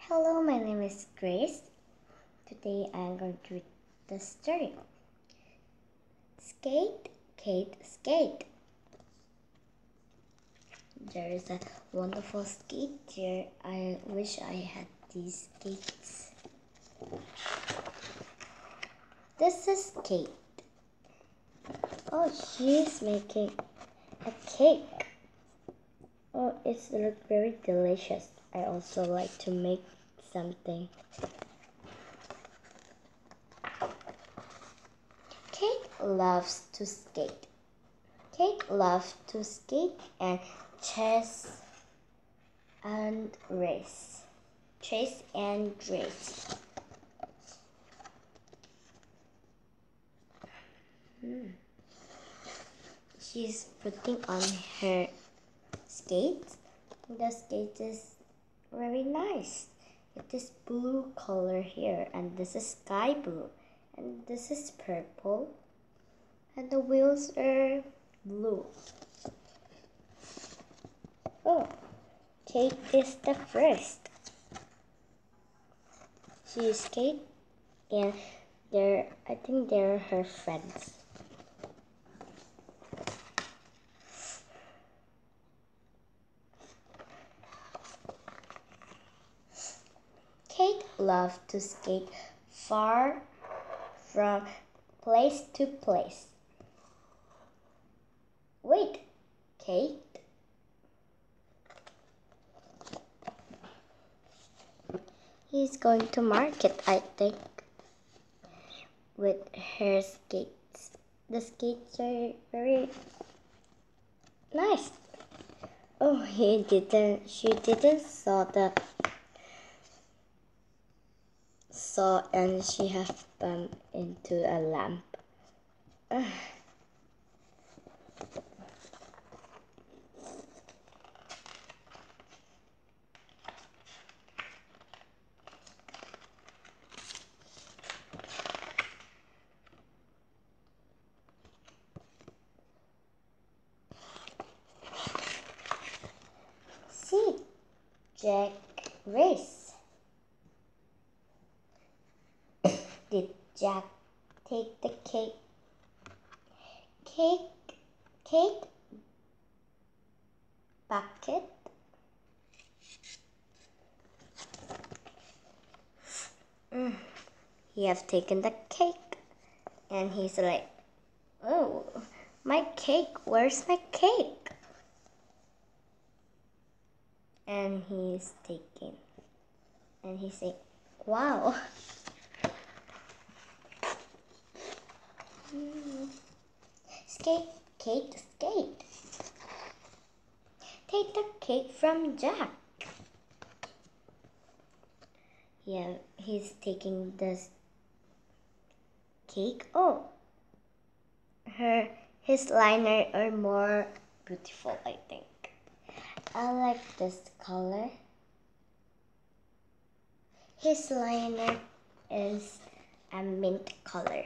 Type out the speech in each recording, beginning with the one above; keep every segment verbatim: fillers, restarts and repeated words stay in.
Hello, my name is Grace. Today I'm going to read the story. Skate, Kate, skate. There is a wonderful skate here. I wish I had these skates. This is Kate. Oh, she's making a cake. Oh, it's look very delicious. I also like to make something. Kate loves to skate. Kate loves to skate and chase and race. Chase and race. Hmm. She's putting on her skates. The skate is very nice. It is blue color here, and this is sky blue, and this is purple, and the wheels are blue. Oh, Kate is the first. She skate, and they're I think they're her friends. Kate loved to skate far from place to place. Wait, Kate? He's going to market, I think, with her skates. The skates are very nice. Oh, he didn't, she didn't saw the saw and she have bumped into a lamp. Ugh. See, Jack race. Did Jack take the cake? Cake, cake bucket? Mm. He have taken the cake, and he's like, "Oh, my cake! Where's my cake?" And he's taking, and he say, "Wow." Mm. Skate, Kate, skate. Take the cake from Jack. Yeah, he's taking this cake. Oh, her his liner are more beautiful, I think. I like this color. His liner is a mint color.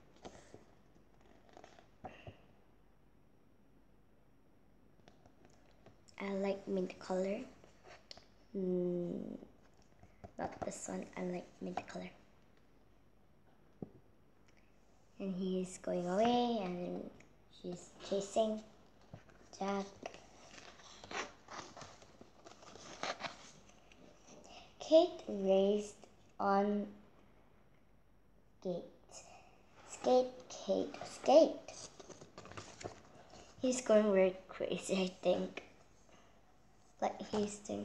I like mint color. Mm, not this one. I like mint color. And he's going away, and she's chasing Jack. Kate raced on skate. Skate, Kate, skate. He's going very crazy, I think. Like he's doing.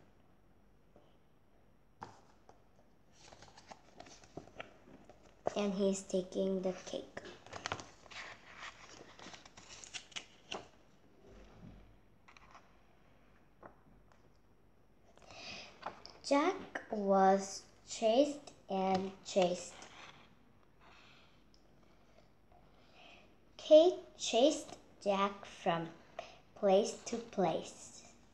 And he's taking the cake. Jack was chased and chased. Kate chased Jack from place to place.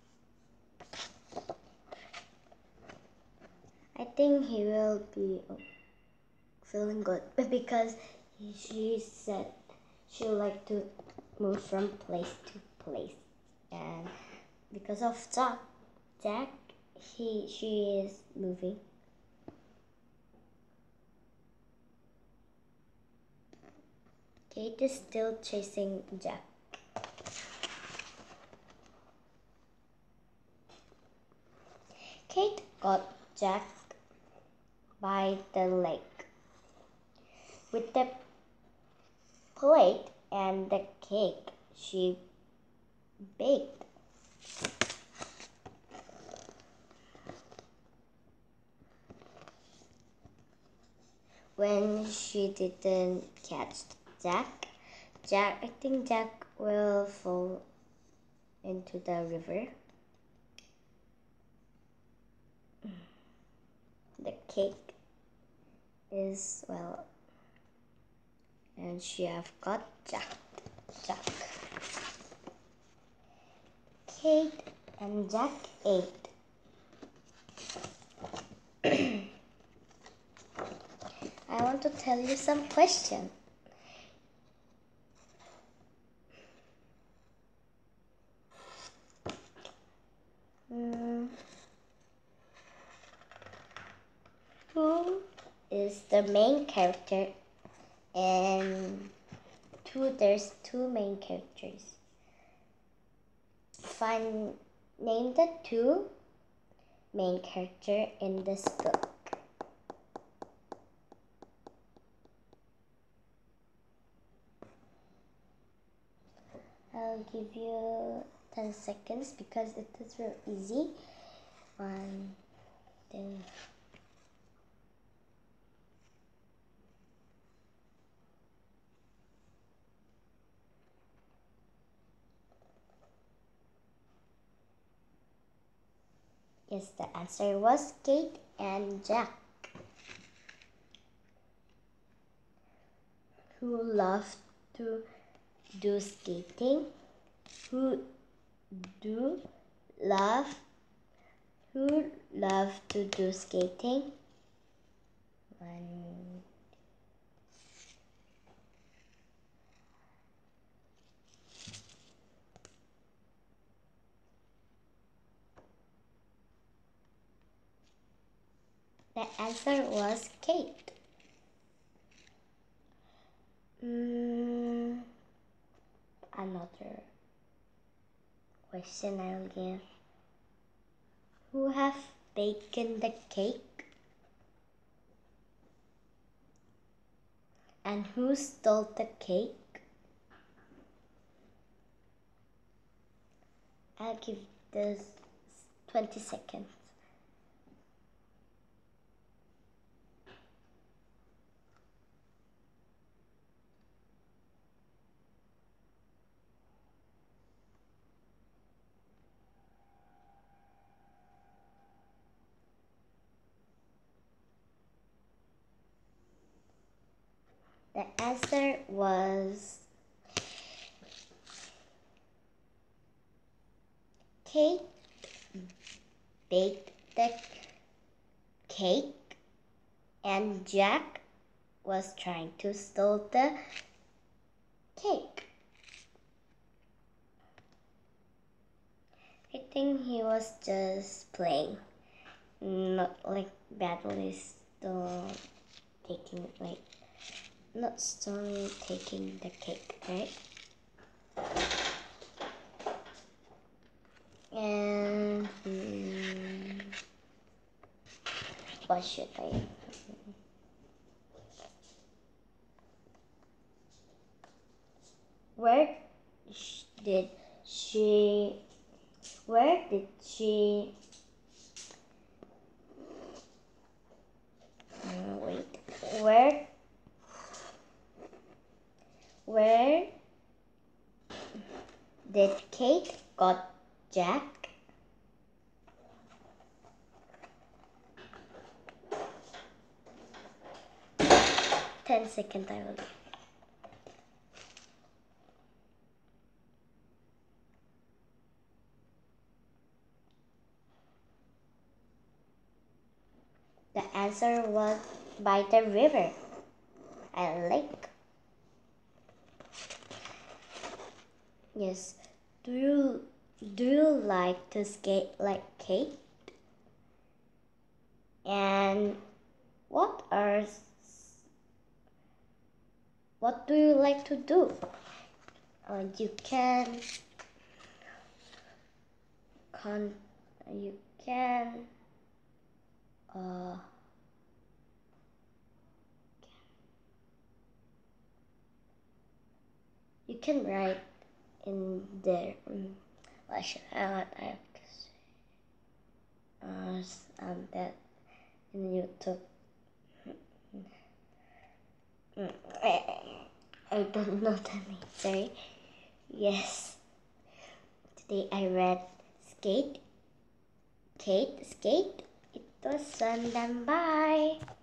I think he will be feeling good because she said she would like to move from place to place, and because of Jack, Jack he she is moving. Kate is still chasing Jack. Kate got Jack by the lake with the plate and the cake she baked. When she didn't catch Jack, Jack, I think Jack will fall into the river. The cake is, well, and she have got Jack. Jack. Kate and Jack ate. I want to tell you some question. Mm. Who is the main character? And two, there's two main characters. Find, name the two main character in this book. I'll give you ten seconds because it is real easy. One, two. Yes, the answer was Kate and Jack, who love to do skating, who do love, who love to do skating. One. The answer was Kate. Mm, another question I'll give. Who have baked the cake? And who stole the cake? I'll give this twenty seconds. The answer was Kate baked the cake and Jack was trying to steal the cake. I think he was just playing, not like badly still taking like not still taking the cake, right? And hmm, what should I? Where did she? Where did she? Uh, wait. Where? Where did Kate got Jack? Ten seconds I will. The answer was by the river and lake. Yes. Do you do you like to skate like Kate? And what are what do you like to do? Uh, you can con you can uh, you can write in there. Um, what should I what I have to say? Uh, um, that in YouTube. I don't know the name. Sorry. Yes. Today I read skate. Kate skate. It was fun. Then bye.